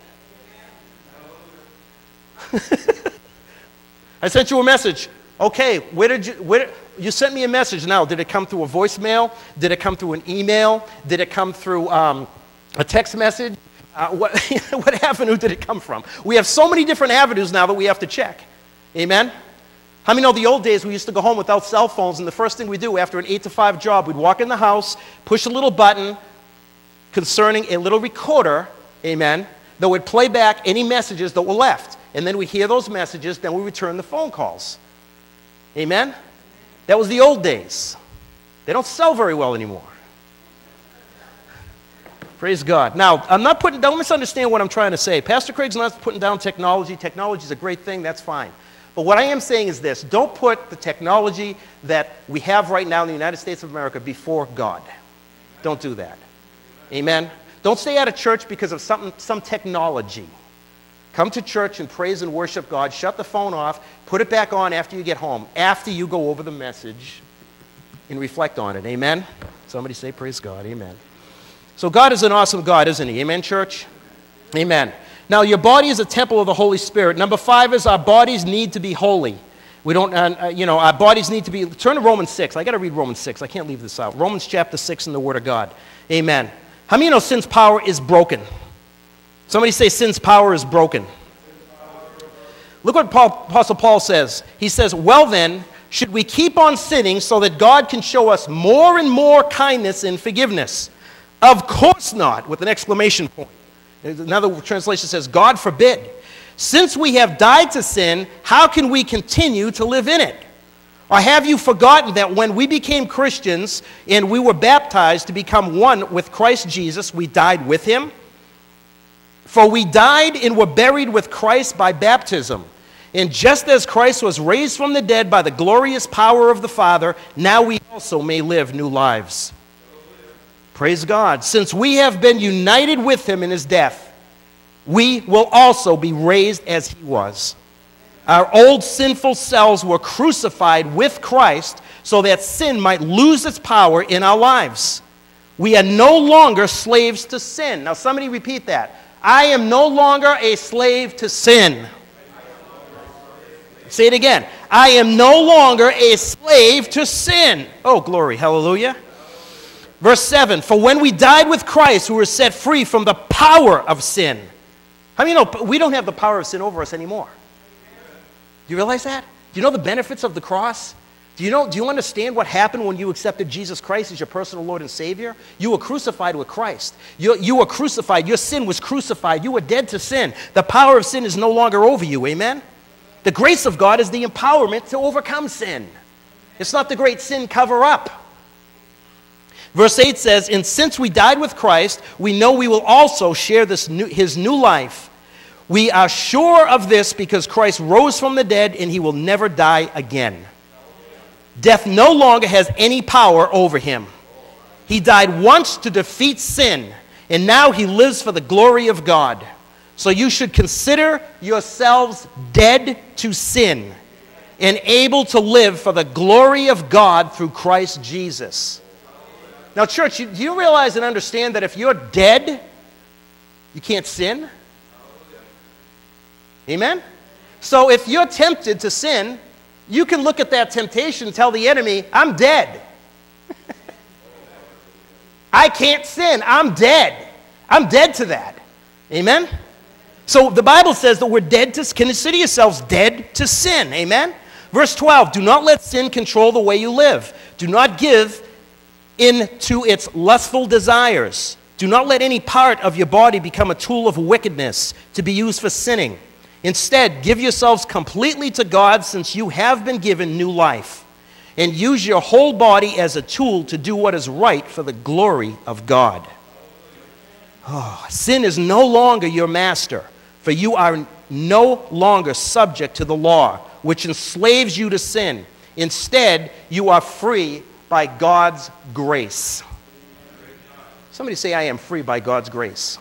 I sent you a message. Okay, you sent me a message now. Did it come through a voicemail? Did it come through an email? Did it come through a text message? What avenue did it come from? We have so many different avenues now that we have to check. Amen? How many know the old days we used to go home without cell phones, and the first thing we do after an 8 to 5 job, we'd walk in the house, push a little button concerning a little recorder, amen, that would play back any messages that were left. And then we hear those messages, then we return the phone calls. Amen? That was the old days. They don't sell very well anymore. Praise God. Now, don't misunderstand what I'm trying to say. Pastor Craig's not putting down technology. Technology is a great thing, that's fine. But what I am saying is this: don't put the technology that we have right now in the United States of America before God. Don't do that. Amen? Don't stay out of church because of some technology. Come to church and praise and worship God. Shut the phone off. Put it back on after you get home, after you go over the message and reflect on it. Amen? Somebody say praise God. Amen. So God is an awesome God, isn't he? Amen, church? Amen. Now, your body is a temple of the Holy Spirit. Number 5 is our bodies need to be holy. We don't, our bodies need to be, turn to Romans 6. I got to read Romans 6. I can't leave this out. Romans chapter 6 in the Word of God. Amen. How many of you know sin's power is broken? Somebody say sin's power is broken. Look what Apostle Paul says. He says, well then, should we keep on sinning so that God can show us more and more kindness and forgiveness? Of course not, with an exclamation point. Another translation says, God forbid. Since we have died to sin, how can we continue to live in it? Or have you forgotten that when we became Christians and we were baptized to become one with Christ Jesus, we died with him? For we died and were buried with Christ by baptism. And just as Christ was raised from the dead by the glorious power of the Father, now we also may live new lives. Praise God. Since we have been united with him in his death, we will also be raised as he was. Our old sinful selves were crucified with Christ so that sin might lose its power in our lives. We are no longer slaves to sin. Now somebody repeat that. I am no longer a slave to sin. Say it again. I am no longer a slave to sin. Oh, glory. Hallelujah. Verse 7, for when we died with Christ, we were set free from the power of sin. How many know we don't have the power of sin over us anymore? Do you realize that? Do you know the benefits of the cross? Do you understand what happened when you accepted Jesus Christ as your personal Lord and Savior? You were crucified with Christ. You were crucified. Your sin was crucified. You were dead to sin. The power of sin is no longer over you. Amen? The grace of God is the empowerment to overcome sin. It's not the great sin cover-up. Verse 8 says, and since we died with Christ, we know we will also share his new life. We are sure of this because Christ rose from the dead and he will never die again. Death no longer has any power over him. He died once to defeat sin, and now he lives for the glory of God. So you should consider yourselves dead to sin and able to live for the glory of God through Christ Jesus. Now, church, do you realize and understand that if you're dead, you can't sin? Amen? So if you're tempted to sin, you can look at that temptation and tell the enemy, I'm dead. I can't sin. I'm dead. I'm dead to that. Amen? So the Bible says that we're dead to, consider yourselves dead to sin. Amen? Verse 12, do not let sin control the way you live. Do not give in to its lustful desires. Do not let any part of your body become a tool of wickedness to be used for sinning. Instead, give yourselves completely to God since you have been given new life. And use your whole body as a tool to do what is right for the glory of God. Oh, sin is no longer your master, for you are no longer subject to the law, which enslaves you to sin. Instead, you are free by God's grace. Somebody say, I am free by God's grace.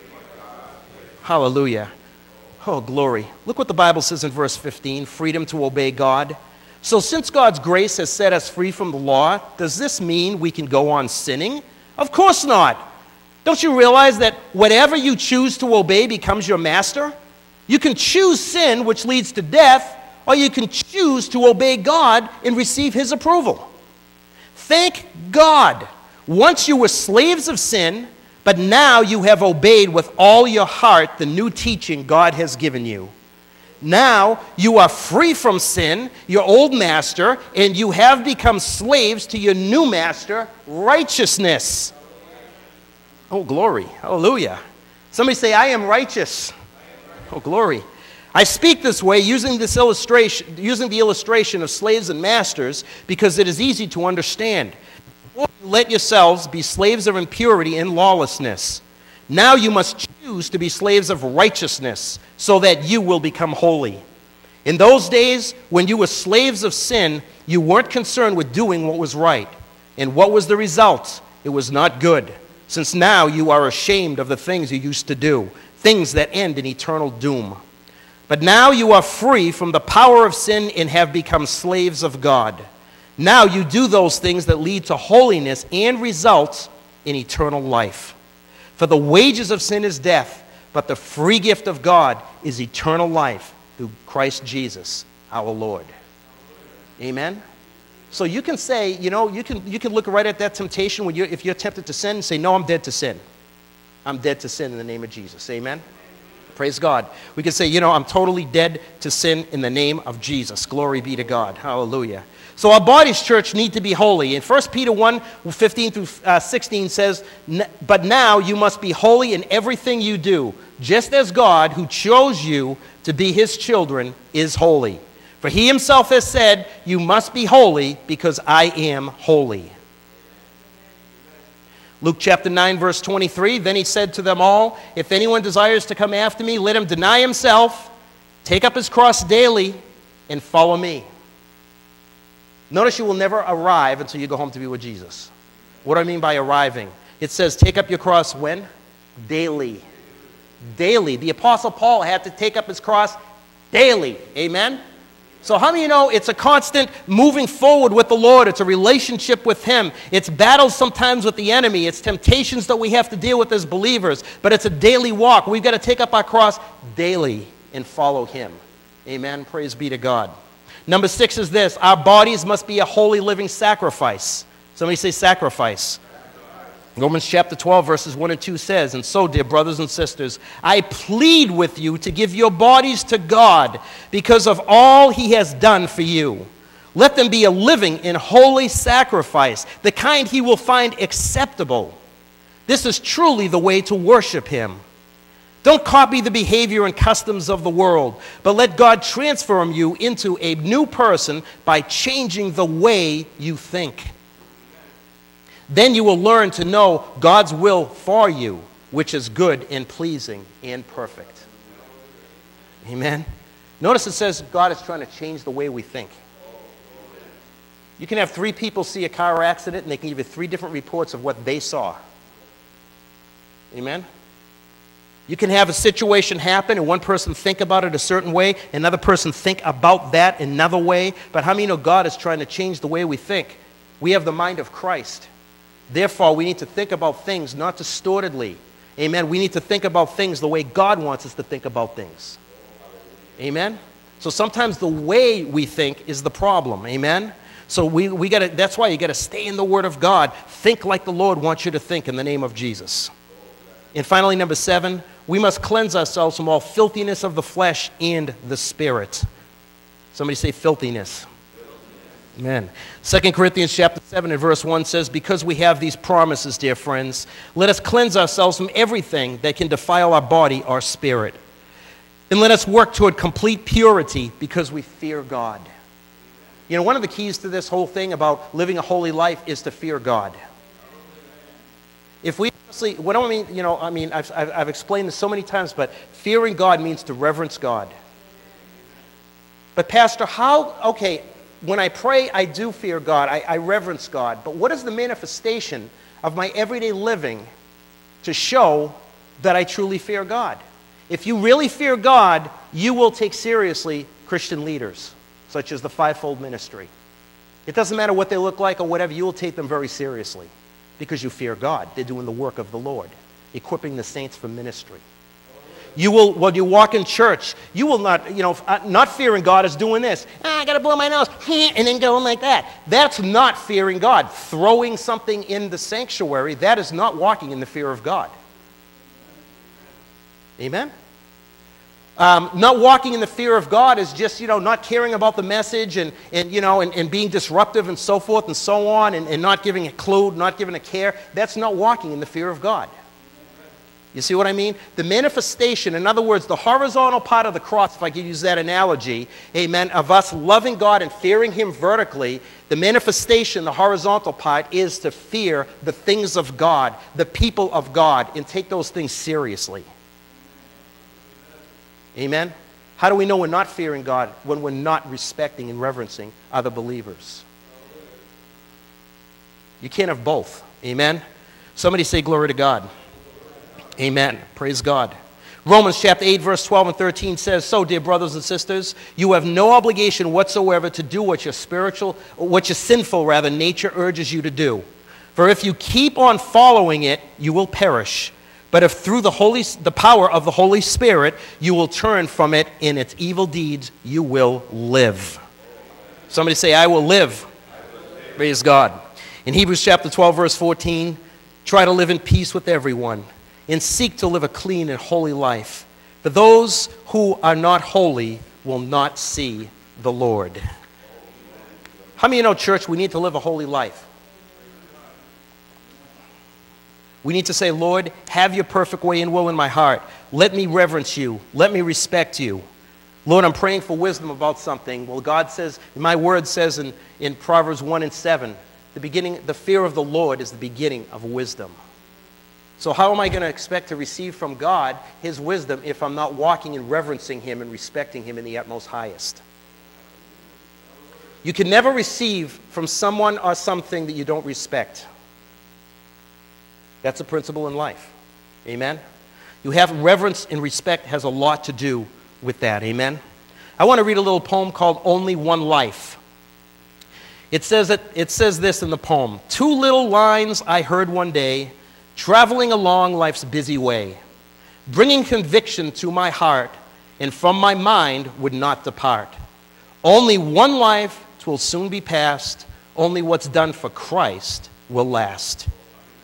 Hallelujah. Oh, glory. Look what the Bible says in verse 15, freedom to obey God. So since God's grace has set us free from the law, does this mean we can go on sinning? Of course not. Don't you realize that whatever you choose to obey becomes your master? You can choose sin, which leads to death, or you can choose to obey God and receive his approval. Thank God. Once you were slaves of sin, but now you have obeyed with all your heart the new teaching God has given you. Now you are free from sin, your old master, and you have become slaves to your new master, righteousness. Oh, glory. Hallelujah. Somebody say, I am righteous. Oh, glory. I speak this way using the illustration of slaves and masters because it is easy to understand. Let yourselves be slaves of impurity and lawlessness. Now you must choose to be slaves of righteousness so that you will become holy. In those days, when you were slaves of sin, you weren't concerned with doing what was right. And what was the result? It was not good, since now you are ashamed of the things you used to do, things that end in eternal doom. But now you are free from the power of sin and have become slaves of God. Now you do those things that lead to holiness and result in eternal life. For the wages of sin is death, but the free gift of God is eternal life through Christ Jesus, our Lord. Amen? So you can say, you can look right at that temptation if you're tempted to sin and say, no, I'm dead to sin. I'm dead to sin in the name of Jesus. Amen? Praise God. We can say, I'm totally dead to sin in the name of Jesus. Glory be to God. Hallelujah. So our bodies, church, need to be holy. And 1 Peter 1:15-16 says, but now you must be holy in everything you do, just as God, who chose you to be his children, is holy. For he himself has said, you must be holy because I am holy. Luke chapter 9, verse 23, then he said to them all, if anyone desires to come after me, let him deny himself, take up his cross daily, and follow me. Notice you will never arrive until you go home to be with Jesus. What do I mean by arriving? It says take up your cross when? Daily. Daily. The Apostle Paul had to take up his cross daily. Amen? So how many of you know it's a constant moving forward with the Lord? It's a relationship with him. It's battles sometimes with the enemy. It's temptations that we have to deal with as believers. But it's a daily walk. We've got to take up our cross daily and follow him. Amen? Praise be to God. Number 6 is this. Our bodies must be a holy living sacrifice. Somebody say sacrifice. Romans chapter 12, verses 1 and 2 says, "And so, dear brothers and sisters, I plead with you to give your bodies to God because of all he has done for you. Let them be a living and holy sacrifice, the kind he will find acceptable. This is truly the way to worship him. Don't copy the behavior and customs of the world, but let God transform you into a new person by changing the way you think. Then you will learn to know God's will for you, which is good and pleasing and perfect." Amen. Notice it says God is trying to change the way we think. You can have 3 people see a car accident and they can give you 3 different reports of what they saw. Amen. You can have a situation happen and one person think about it a certain way, another person think about that another way. But how many know God is trying to change the way we think? We have the mind of Christ. Therefore, we need to think about things not distortedly. Amen. We need to think about things the way God wants us to think about things. Amen. So sometimes the way we think is the problem. Amen. So we got to. That's why you got to stay in the Word of God. Think like the Lord wants you to think in the name of Jesus. And finally, number 7, we must cleanse ourselves from all filthiness of the flesh and the spirit. Somebody say filthiness. Amen. 2 Corinthians chapter 7 and verse 1 says, "Because we have these promises, dear friends, let us cleanse ourselves from everything that can defile our body or spirit. And let us work toward complete purity because we fear God." You know, one of the keys to this whole thing about living a holy life is to fear God. If we honestly, what do I mean? I've explained this so many times, but fearing God means to reverence God. But Pastor, how? Okay, when I pray, I do fear God. I reverence God. But what is the manifestation of my everyday living to show that I truly fear God? If you really fear God, you will take seriously Christian leaders, such as the fivefold ministry. It doesn't matter what they look like or whatever, you will take them very seriously because you fear God. They're doing the work of the Lord, equipping the saints for ministry. You will, when you walk in church, you will not, not fearing God is doing this. I got to blow my nose, and then going like that. That's not fearing God. Throwing something in the sanctuary, that is not walking in the fear of God. Amen? Not walking in the fear of God is just, not caring about the message and being disruptive and so forth and so on and not giving a clue, not giving a care. That's not walking in the fear of God. You see what I mean? The manifestation, in other words, the horizontal part of the cross, if I could use that analogy, amen, of us loving God and fearing Him vertically, the manifestation, the horizontal part, is to fear the things of God, the people of God, and take those things seriously. Amen? How do we know we're not fearing God when we're not respecting and reverencing other believers? You can't have both. Amen? Somebody say glory to God. Amen. Praise God. Romans chapter 8, verse 12 and 13 says, "So, dear brothers and sisters, you have no obligation whatsoever to do what your sinful nature urges you to do. For if you keep on following it, you will perish. But if through the power of the Holy Spirit, you will turn from it in its evil deeds, you will live." Somebody say, I will live. Praise God. In Hebrews chapter 12, verse 14, "Try to live in peace with everyone, and seek to live a clean and holy life. For those who are not holy will not see the Lord." How many of you know, church, we need to live a holy life? We need to say, Lord, have your perfect way and will in my heart. Let me reverence you. Let me respect you. Lord, I'm praying for wisdom about something. Well, God says, my word says in Proverbs 1 and 7, the fear of the Lord is the beginning of wisdom. So how am I going to expect to receive from God His wisdom if I'm not walking and reverencing Him and respecting Him in the utmost highest? You can never receive from someone or something that you don't respect. That's a principle in life. Amen? You have reverence and respect has a lot to do with that. Amen? I want to read a little poem called Only One Life. It says this in the poem. "Two little lines I heard one day, traveling along life's busy way, bringing conviction to my heart, and from my mind would not depart. Only one life, 'twill soon be past, only what's done for Christ will last.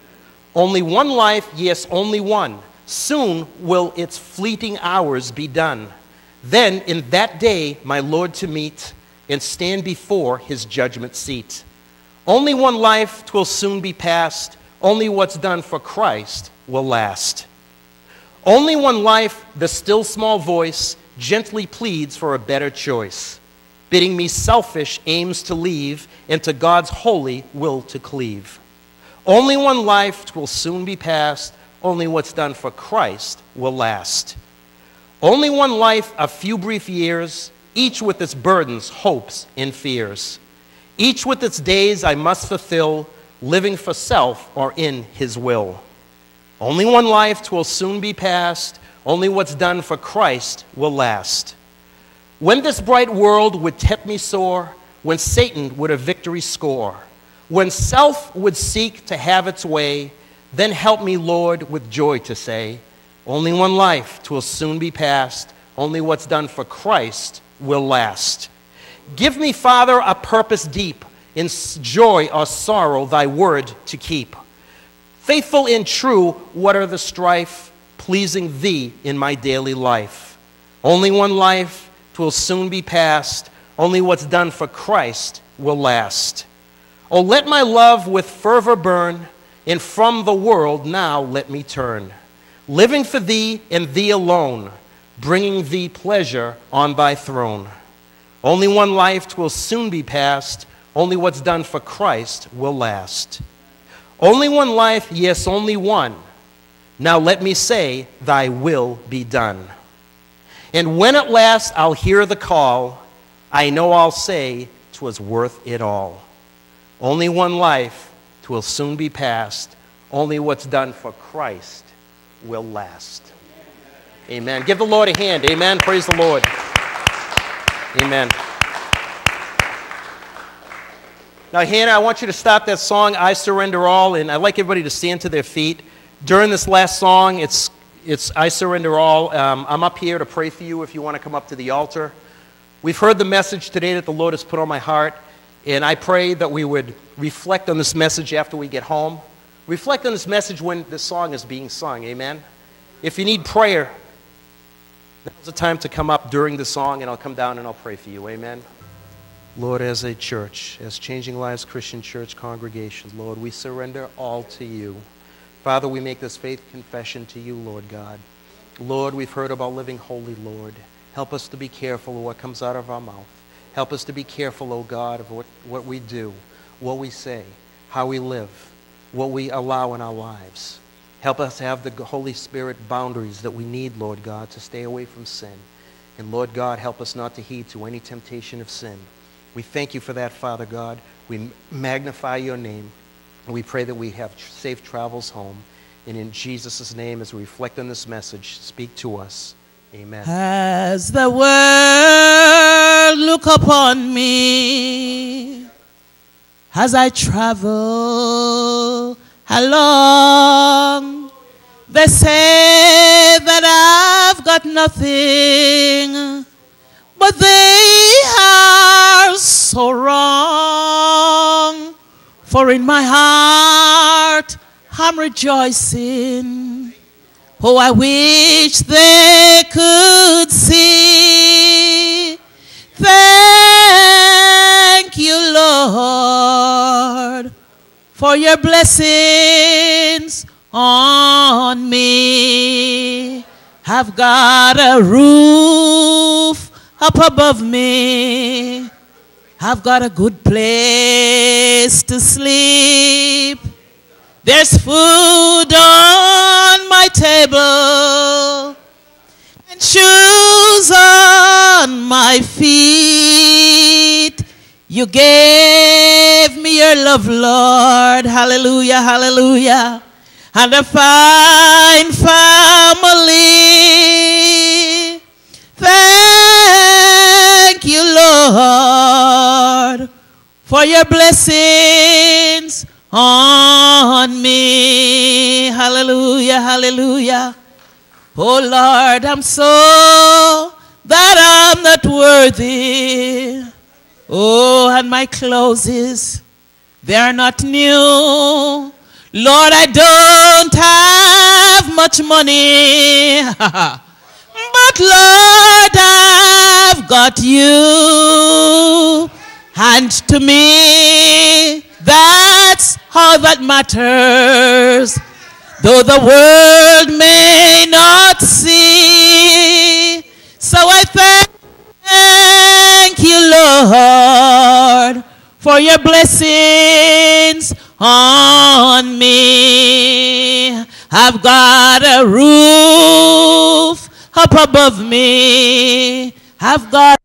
Only one life, yes, only one. Soon will its fleeting hours be done. Then in that day my Lord to meet and stand before his judgment seat. Only one life, 'twill soon be past. Only what's done for Christ will last. Only one life, the still small voice gently pleads for a better choice, bidding me selfish aims to leave and to God's holy will to cleave. Only one life, 'twill soon be past. Only what's done for Christ will last. Only one life, a few brief years, each with its burdens, hopes, and fears. Each with its days I must fulfill, living for self or in his will. Only one life, 'twill soon be past. Only what's done for Christ will last. When this bright world would tempt me sore, when Satan would a victory score, when self would seek to have its way, then help me, Lord, with joy to say, only one life, 'twill soon be past. Only what's done for Christ will last. Give me, Father, a purpose deep, in joy or sorrow thy word to keep. Faithful and true, what are the strife, pleasing thee in my daily life. Only one life, 'twill soon be past. Only what's done for Christ will last. Oh, let my love with fervor burn, and from the world now let me turn, living for thee and thee alone, bringing thee pleasure on thy throne. Only one life, 'twill soon be past. Only what's done for Christ will last. Only one life, yes, only one. Now let me say, thy will be done. And when at last I'll hear the call, I know I'll say, 'twas worth it all. Only one life, 'twill soon be past. Only what's done for Christ will last. Amen. Give the Lord a hand. Amen. Praise the Lord. Amen. Now, Hannah, I want you to stop that song, I Surrender All, and I'd like everybody to stand to their feet. During this last song, it's I Surrender All. I'm up here to pray for you if you want to come up to the altar. We've heard the message today that the Lord has put on my heart, and I pray that we would reflect on this message after we get home. Reflect on this message when the song is being sung, amen? If you need prayer, now's the time to come up during the song, and I'll come down and I'll pray for you, amen? Lord, as a church, as Changing Lives Christian Church congregation, Lord, we surrender all to you. Father, we make this faith confession to you, Lord God. Lord, we've heard about living holy, Lord. Help us to be careful of what comes out of our mouth. Help us to be careful, oh God, of what we do, what we say, how we live, what we allow in our lives. Help us to have the Holy Spirit boundaries that we need, Lord God, to stay away from sin. And Lord God, help us not to heed to any temptation of sin. We thank you for that, Father God. We magnify your name. And we pray that we have safe travels home. And in Jesus' name, as we reflect on this message, speak to us. Amen.
As the world look upon me, as I travel along, they say that I've got nothing, but they are so wrong. For in my heart I'm rejoicing. Oh, I wish they could see. Thank you, Lord, for your blessings on me. I've got a roof up above me. I've got a good place to sleep. There's food on my table and shoes on my feet. You gave me your love, Lord. Hallelujah, hallelujah. And a fine family. Thank you, Lord, for your blessings on me. Hallelujah, hallelujah. Oh Lord, I'm so that I'm not worthy. Oh, and my clothes, they are not new. Lord, I don't have much money, but Lord, I've got you. And to me, that's all that matters. Though the world may not see. So I thank you, Lord, for your blessings on me. I've got a roof up above me. I've got...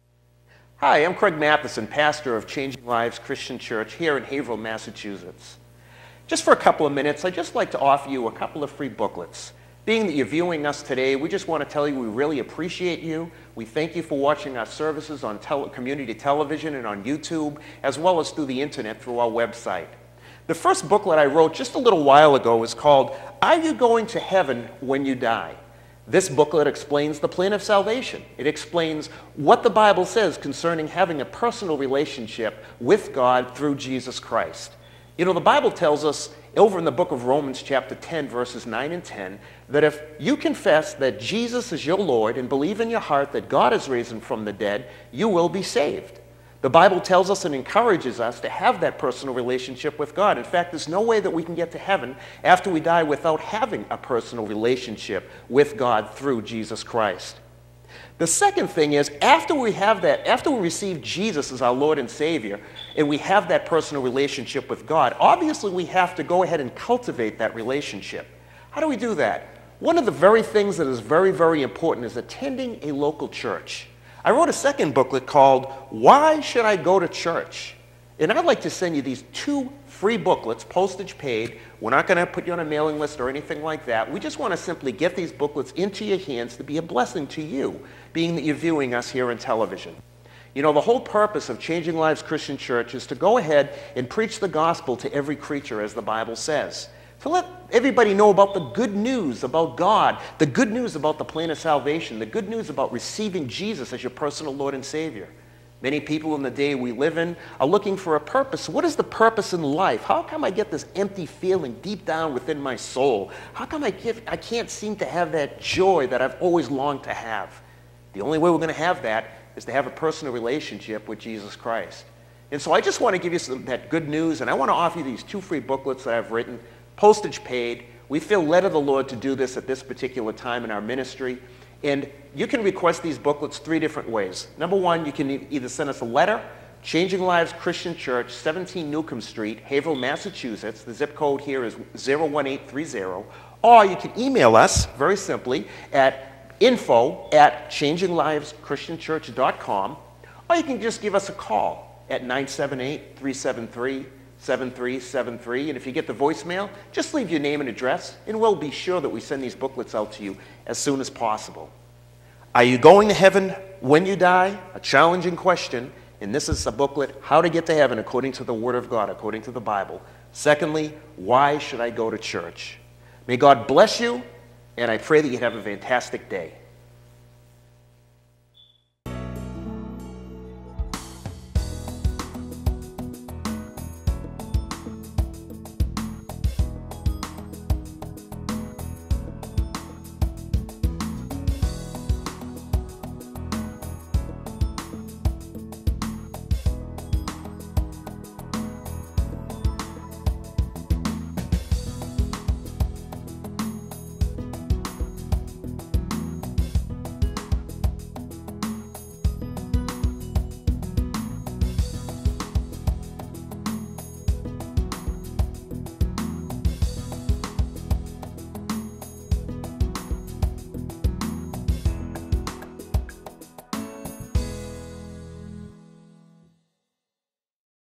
Hi, I'm Craig Matheson, pastor of Changing Lives Christian Church here in Haverhill, Massachusetts. Just for a couple of minutes, I'd just like to offer you a couple of free booklets. Being that you're viewing us today, we just want to tell you we really appreciate you. We thank you for watching our services on community television and on YouTube, as well as through the internet through our website. The first booklet I wrote just a little while ago is called, Are You Going to Heaven When You Die? This booklet explains the plan of salvation. It explains what the Bible says concerning having a personal relationship with God through Jesus Christ. You know, the Bible tells us over in the book of Romans chapter 10, verses 9 and 10, that if you confess that Jesus is your Lord and believe in your heart that God is risen from the dead, you will be saved. The Bible tells us and encourages us to have that personal relationship with God. In fact, there's no way that we can get to heaven after we die without having a personal relationship with God through Jesus Christ. The second thing is, after we have that, after we receive Jesus as our Lord and Savior, and we have that personal relationship with God, obviously we have to go ahead and cultivate that relationship. How do we do that? One of the very things that is very, very important is attending a local church. I wrote a second booklet called, Why Should I Go to Church? And I'd like to send you these two free booklets, postage paid. We're not going to put you on a mailing list or anything like that. We just want to simply get these booklets into your hands to be a blessing to you, being that you're viewing us here on television. You know, the whole purpose of Changing Lives Christian Church is to go ahead and preach the gospel to every creature, as the Bible says. To let everybody know about the good news about God, the good news about the plan of salvation, the good news about receiving Jesus as your personal Lord and Savior. Many people in the day we live in are looking for a purpose. What is the purpose in life? How come I get this empty feeling deep down within my soul? How come I can't seem to have that joy that I've always longed to have? The only way we're going to have that is to have a personal relationship with Jesus Christ. And so I just want to give you that good news, and I want to offer you these two free booklets that I've written, postage paid. We feel led of the Lord to do this at this particular time in our ministry. And you can request these booklets three different ways. Number one, you can either send us a letter, Changing Lives Christian Church, 17 Newcomb Street, Haverhill, Massachusetts. The zip code here is 01830. Or you can email us, very simply, at info@changinglivechristianchurch.com. Or you can just give us a call at 978-373-7373. And if you get the voicemail, just leave your name and address, and we'll be sure that we send these booklets out to you as soon as possible. Are you going to heaven when you die? A challenging question. And this is a booklet, How to Get to Heaven According to the Word of God, according to the Bible. Secondly, Why Should I Go to Church? May God bless you, and I pray that you have a fantastic day.